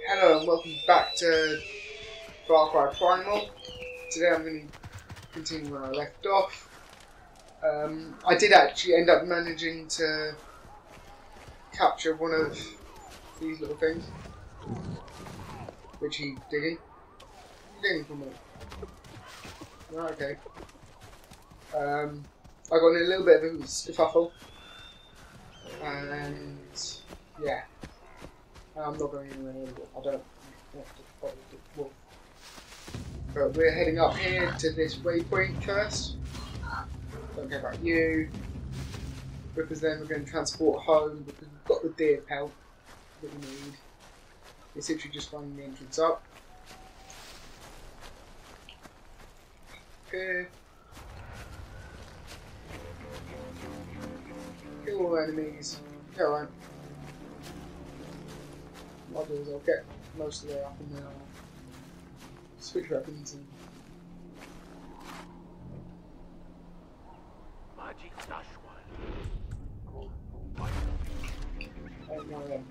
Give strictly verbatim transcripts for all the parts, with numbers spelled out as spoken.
Hello and welcome back to Far Cry Primal. Today I'm going to continue where I left off. Um, I did actually end up managing to capture one of these little things. Which he's digging. What are you digging for me? Right, okay. Um, I got in a little bit of a scuffle. And yeah. I'm not going anywhere near the wolf. I don't want to follow the wolf. But we're heading up here to this waypoint first. Don't care about you. Because then we're going to transport home because we've got the deer pelt that we need. It's literally just finding the entrance up. Okay. Kill all enemies. Okay, alright. What I'll do is I'll get most of the way up and then I'll switch weapons and oh, no, yeah.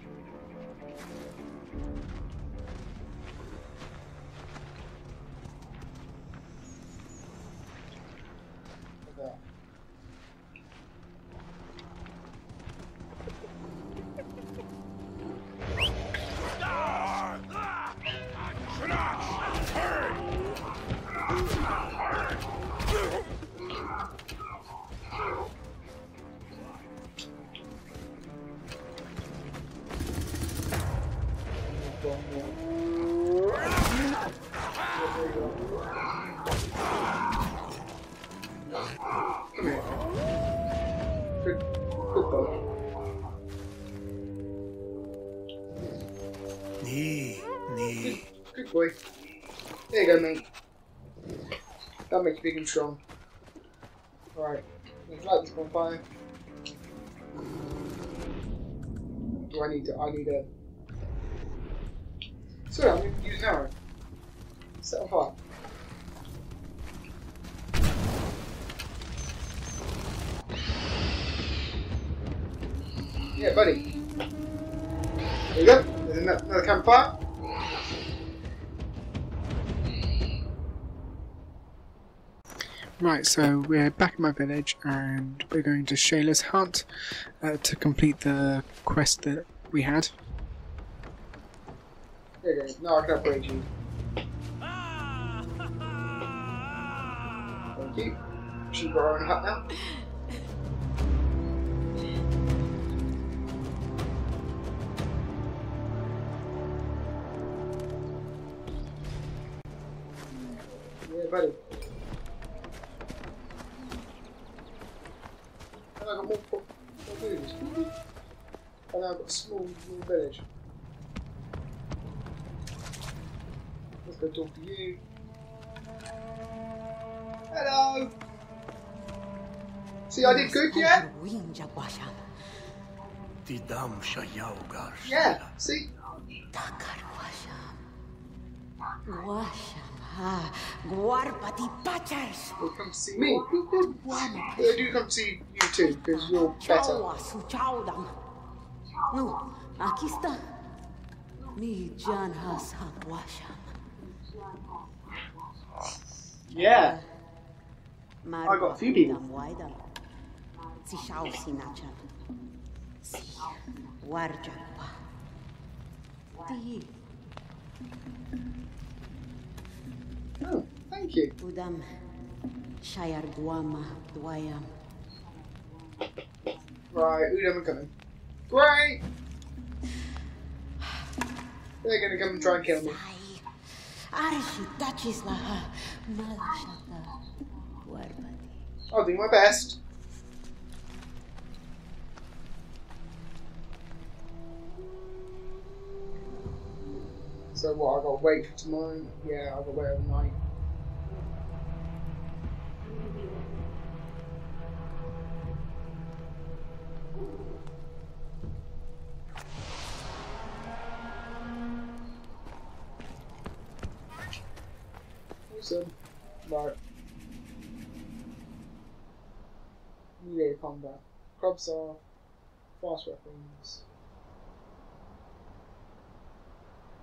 Okay. Come here. Good, good boy. Knee, knee. Good, good boy. There you go, mate. That makes you big and strong. Alright, let's light this bonfire. Do I need to? I need a. Sorry, I'm going to use an arrow. Set on fire. Yeah, buddy. There you go. There's another campfire. Right, so we're back in my village and we're going to Shayla's hut uh, to complete the quest that we had. There you go. No, I can upgrade you. Thank you. She's got her own hut now. Yeah, buddy. And I got more, more, more moves. And I've got a small, small village. Let's go talk to you. Hello! See, I did good, yeah? Yeah, see? Well, come see me. Well, they do come see you too, because you're better. No, aquí está. Mi Jan has Yeah. I got a few people. Oh, thank you. Udam Shayar Guama Dwayam. Right, Udam are coming. Great! They're gonna come and try and kill me. I'll do my best. So what, I gotta wait for tomorrow? Yeah, I gotta wait overnight. Awesome. Right. Melee combat. Clubs are fast weapons.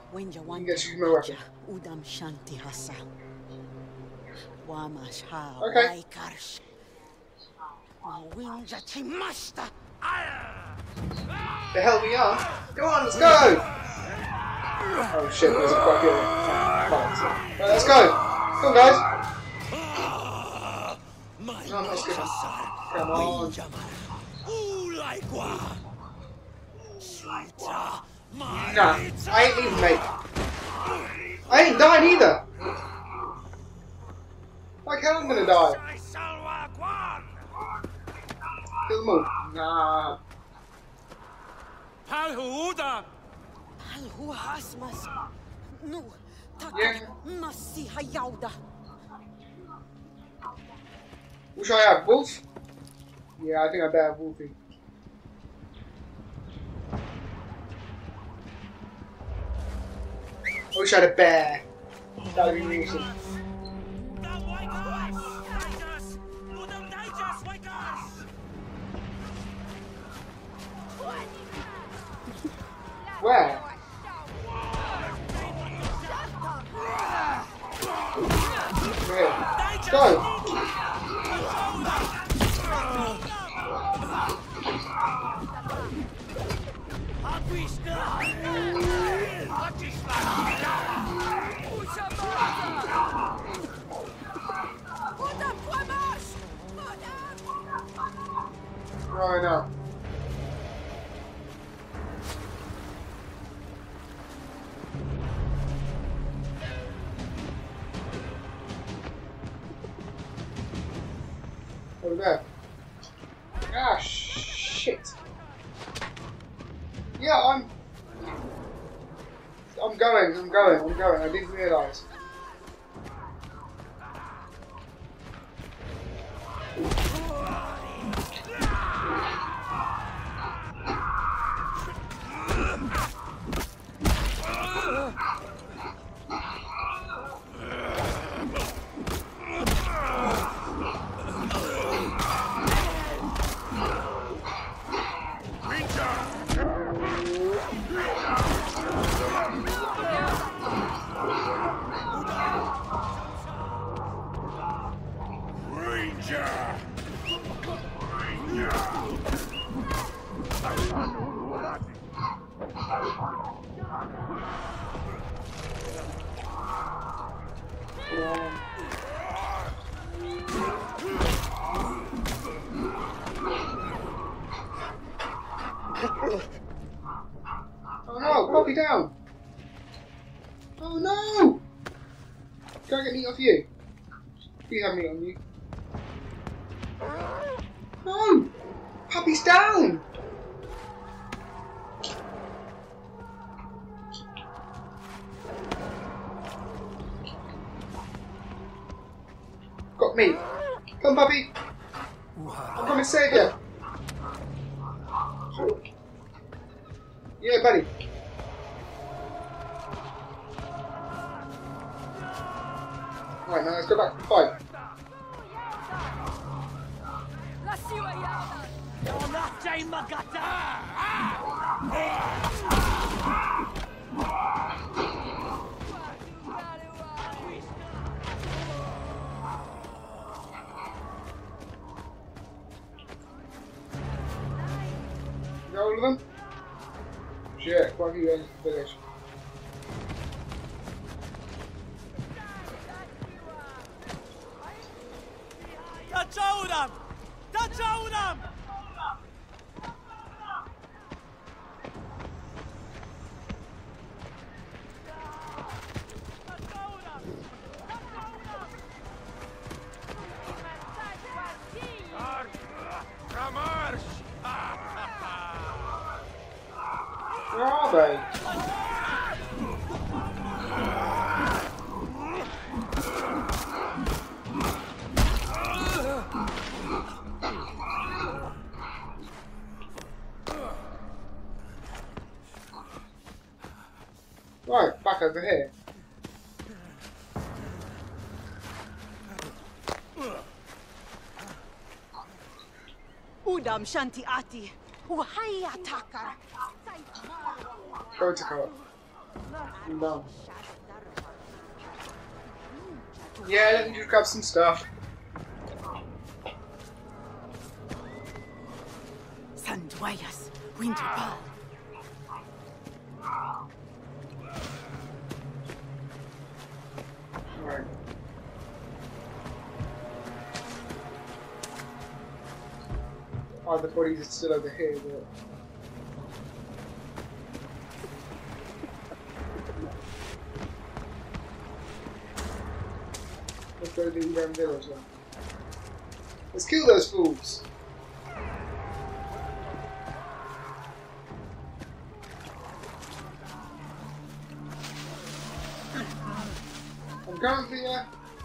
When you want get to use my weapon. Udam Shanti Hasa. Wamash ha Okay. Waikarsh. Mawinja Timasta. The hell we are? Come on, let's go! Oh shit, there's a quite good fight. Right, let's go! Come on, guys! No, let's go. Come on. Nah, I ain't leaving, mate. I ain't dying either! Like hell I'm gonna die. Kill them all. Nah. Palhuda. Palhu Hasmas. No. Yeah. Masi Hayauda. What should I have? Wolf? Yeah, I think I better have Wolfie. I wish I had a bear. That would be awesome. Where? Where? Go! Right now. Over there. Ah, shit. Yeah, I'm... I'm going, I'm going, I'm going. I didn't realise. Oh no, copy down! Oh no! Can I get meat off you? Please have meat on you. No! Puppy's down! Got meat. Come puppy! I'm coming to save you! Yeah, buddy. Right, now let's go back and fight. You got all of them? Shit, quite a few guys in the village. Tachaudam! Tachaudam! Where are they? Right, back over here. Udam Shanti Ati. Wahaya Takar. Go to cover. I'm done. Yeah, let me just grab some stuff. Sanduayas, Winterpal. Alright. Oh, the bodies are still over here, but... Let's go to the Iran village then. Let's kill those fools! I'm coming for you!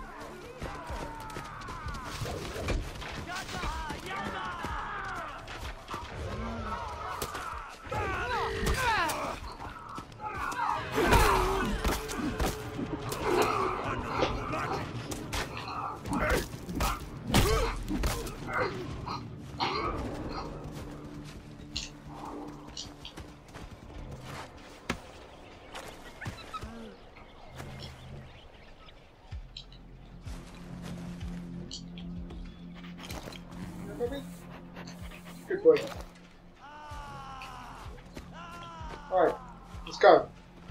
Good boy. Alright, let's go.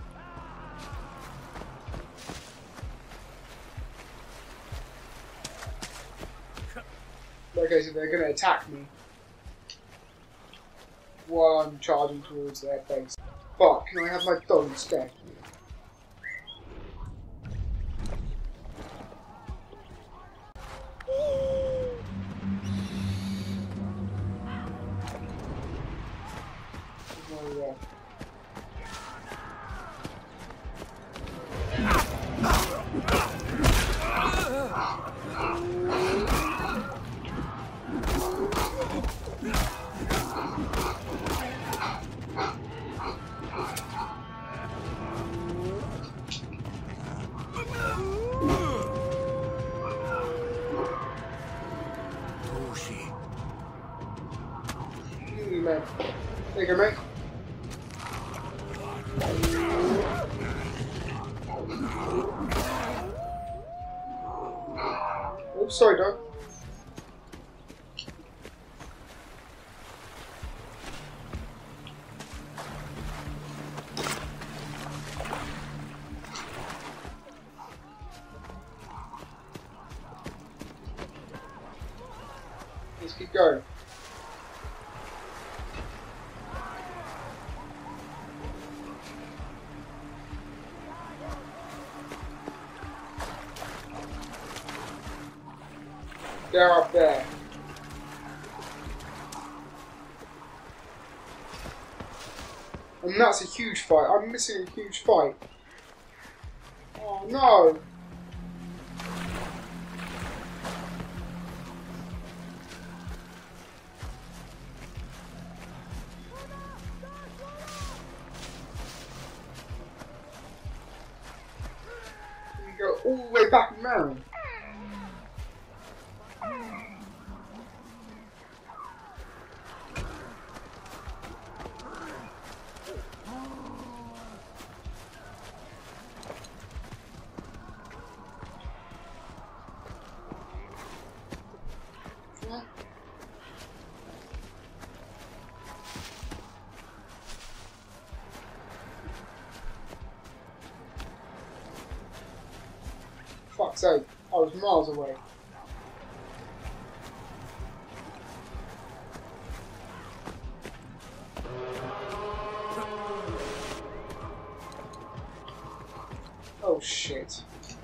Okay, so they're gonna attack me while I'm charging towards their base. But can I have my dog instead? Man. There you go, mate. Oh, sorry, dog. Let's keep going. They're up there. And that's a huge fight. I'm missing a huge fight. Oh no! We go all the way back and round. Fuck's sake, I was miles away. Oh shit.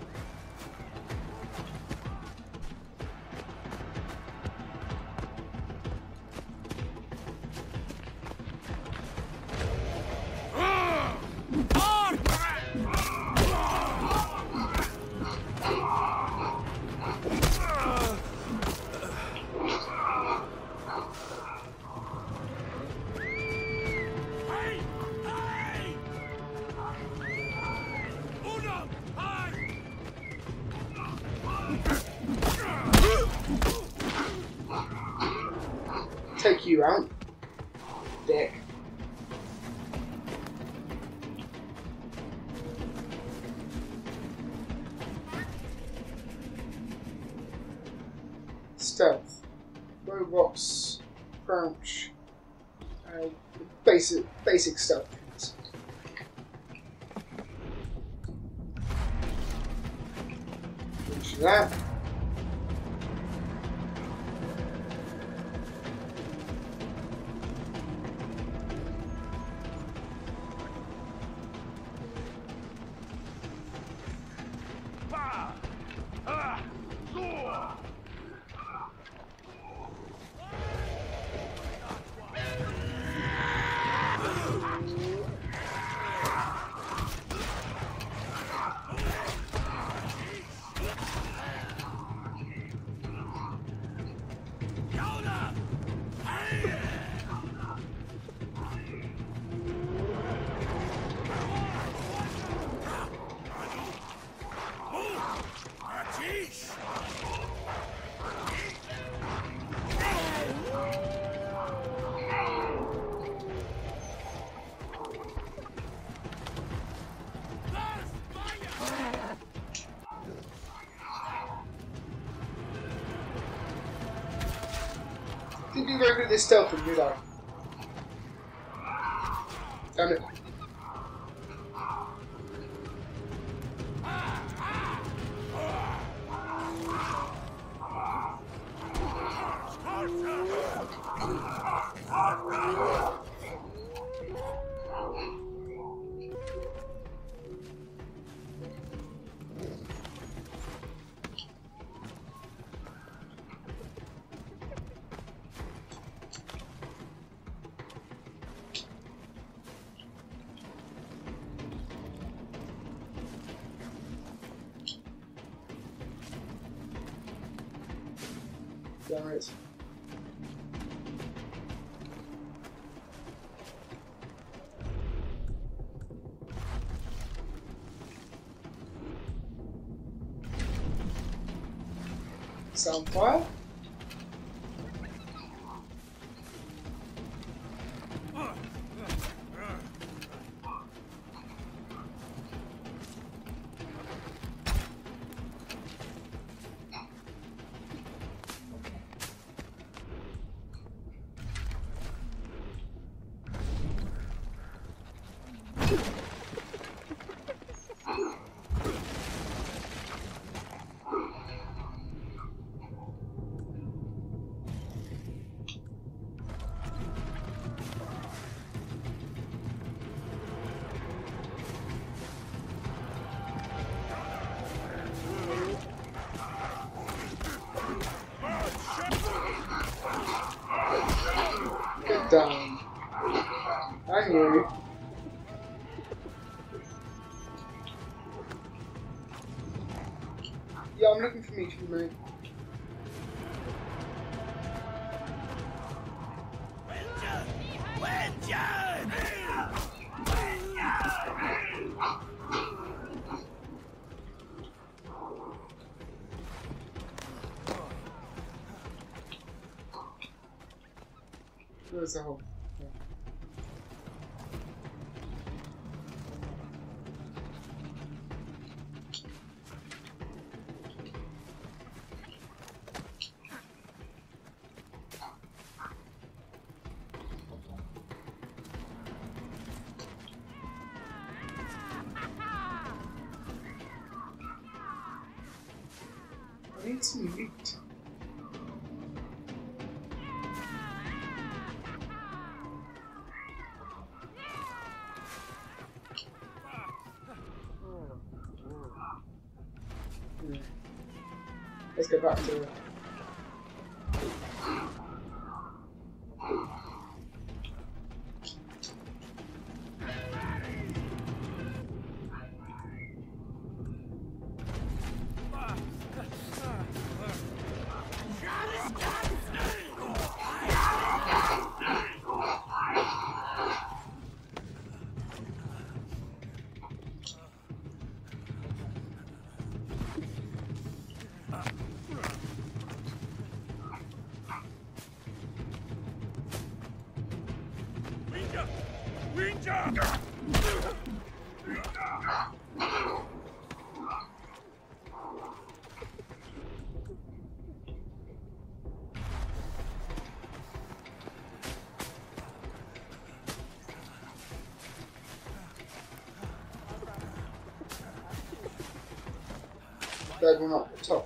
Take you out, dick. stealth. Robots, crouch, uh, basic basic stuff. Finish that. Didn't do very good at this stealth thing, did I? Damn it. Damn it. Soundfire? Get down. I hear you. Yeah, I'm looking for me too, mate. Where's the hole? Yeah. I need some meat. Let's go back to third one up the top.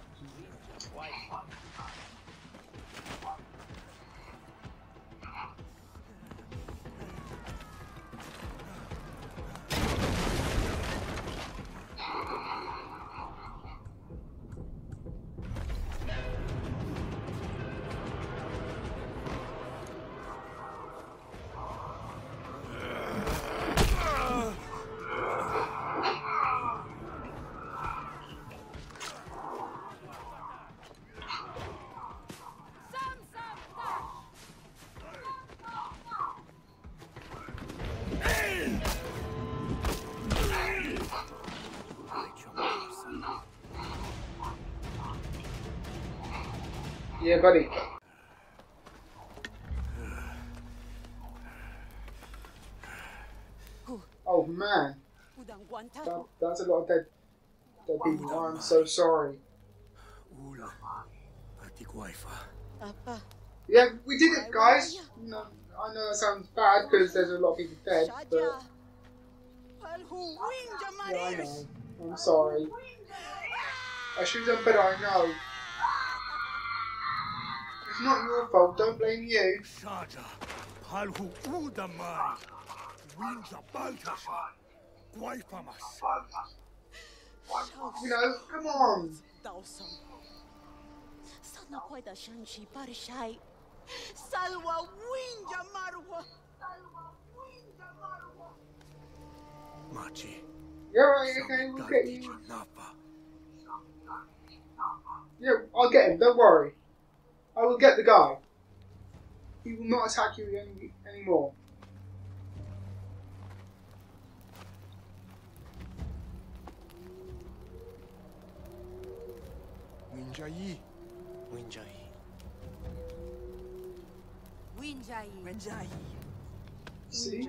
Yeah, buddy. Oh man, that, that's a lot of dead, dead people. I'm so sorry. Yeah, we did it, guys. No, I know that sounds bad because there's a lot of people dead, but yeah, I know. I'm sorry. I should have done better. I know. It's not your fault. Don't blame you. You know, come on. Machi. You're right, okay, we'll get you. Yeah, I'll get him, don't worry. I will get the guy. He will not attack you any anymore. Winjai. Winjai. Winjai. Winjai. See?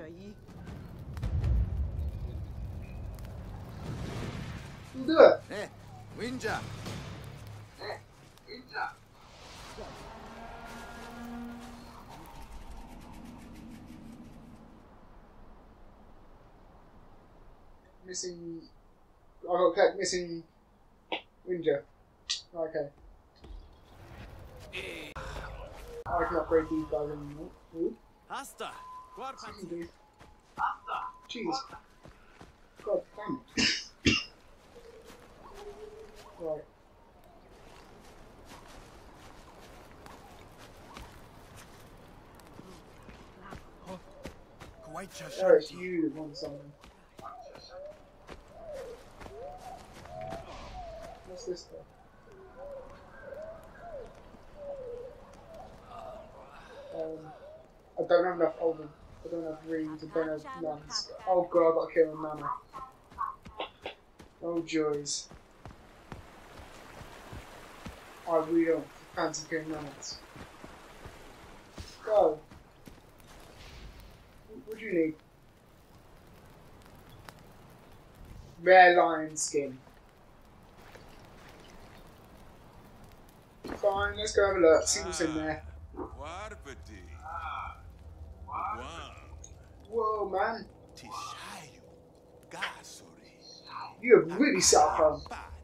We'll do it. Eh, Winja. Eh, Winja. Missing. I got kept missing. Winja. Okay. I can upgrade these guys anymore. Ooh. Hasta. Jeez. Jeez. God damn it. Right. Oh, it's you that wants something. What's this stuff? Um, I don't have enough Olden. I don't have rings, I don't have nuns. Oh god, I've got to kill a nana. Oh joys. I really don't fancy killing nanas. Go. What do you need? Rare lion skin. Fine, let's go have a look, see what's in there. Whoa, man. You have really set up home.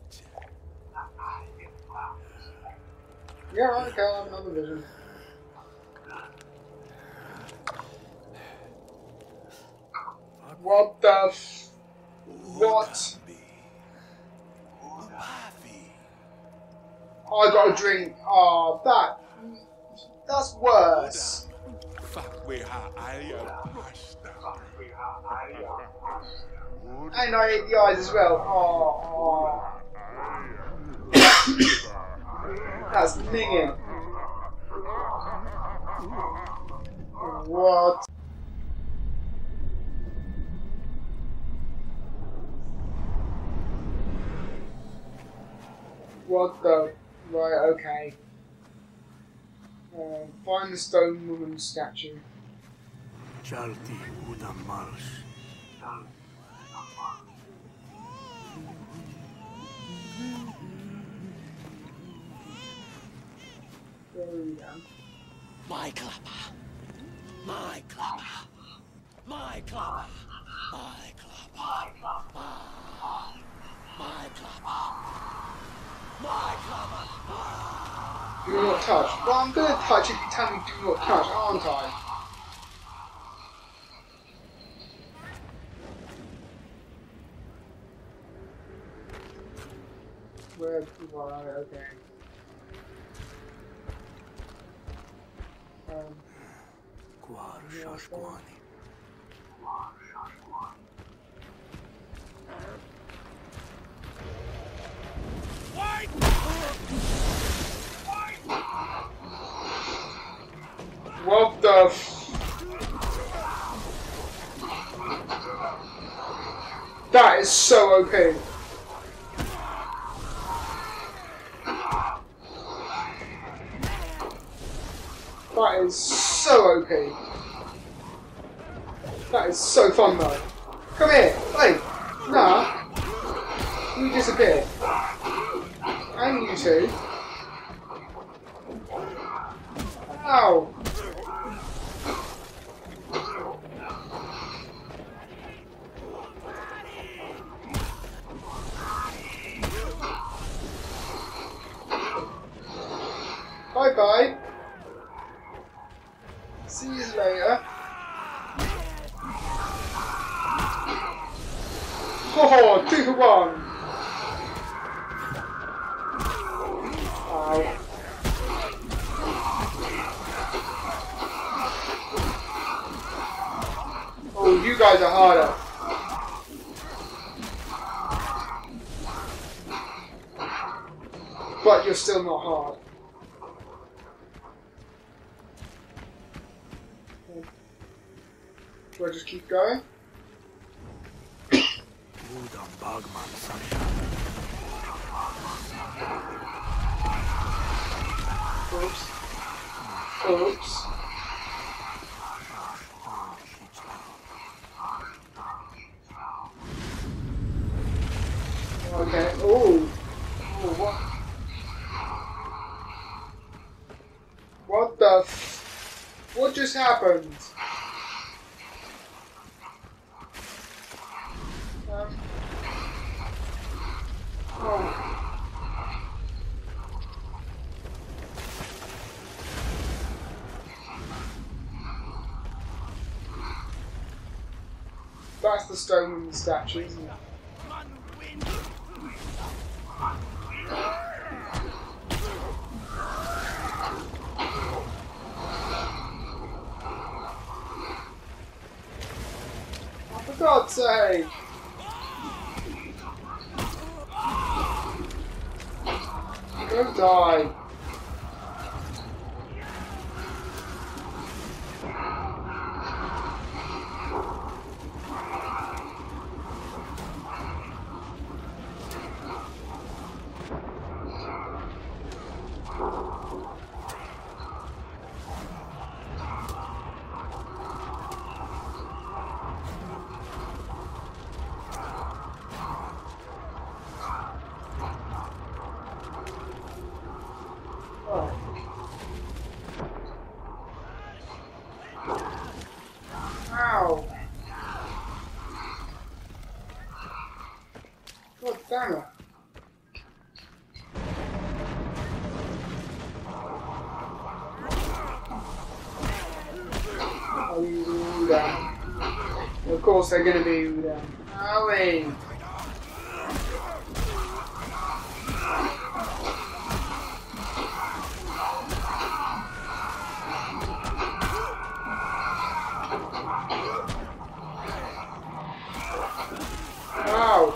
Yeah, right, okay, I'll have another vision. What the f... What? I got a drink. Oh, that... That's worse. And I ate the eyes as well. Oh, oh. That's minging. What? What the? Right, okay. Uh, find the stone woman statue. Chalti udam marsh. There we go. My clapper. My clapper. My clapper. My clapper. My clapper. My clubber. Do not touch. Well, I'm going to touch if you tell me do not touch, aren't I? Where people are, okay. Um, Quar Shashquani. what the f- That is so O P. That is so O P. That is so fun though. Come here. Hey. Nah. You disappeared. And you two. Ow. Bye bye. See you later. Oh, two for one. Ow. Oh, you guys are harder. But you're still not hard. Do I just keep going? Udam Bagman Sasha. Oops. Oops. Okay. Ooh. Ooh, what? What the f- What just happened? Um. Oh. That's the stone in the statue, isn't it? Oh, for God's sake! Go die! Ow! God damn it! Oh, you Udam. Of course they're gonna be Udam. Owie! Ow!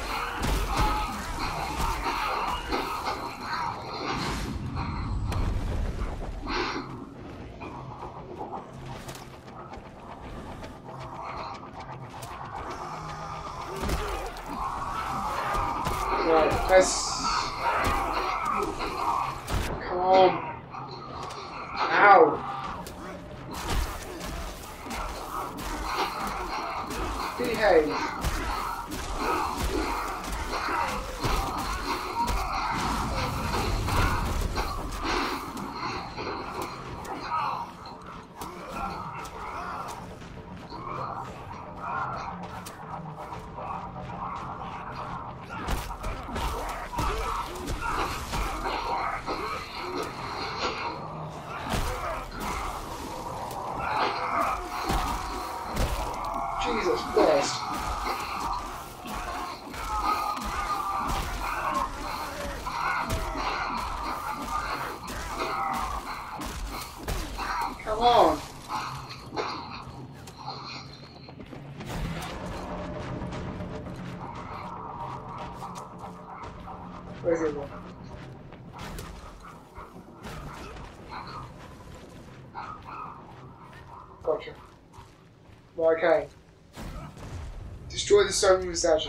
Right, let's... Come on. Ow! Behave. first. Come on. Where's the other one? Gotcha. Well, okay. Destroy the stone room statue.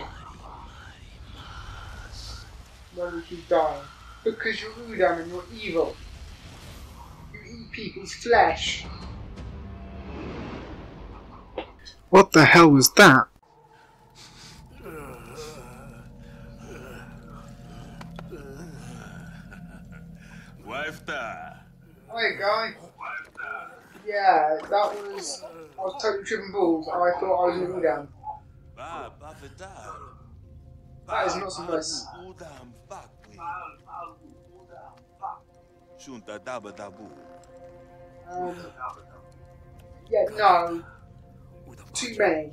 Why do we keep dying? Because you're Udam and you're evil. You eat people's flesh. What the hell was that? Hey guy. Yeah, that was. I was totally tripping balls. I thought I was in Udam. That is not so nice. Um, yeah, no. Too many.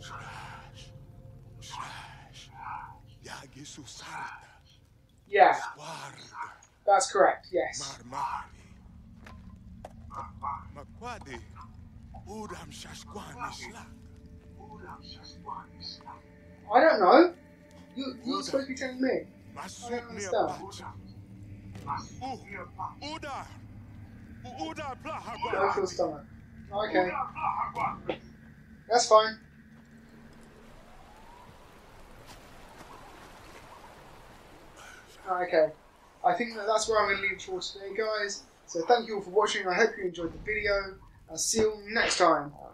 Yeah. That's correct, yes. I don't know. You, you're supposed to be telling me. I don't understand. Go for the stomach. Okay. That's fine. Okay. I think that that's where I'm going to leave it for today, guys. So thank you all for watching. I hope you enjoyed the video. I'll see you all next time.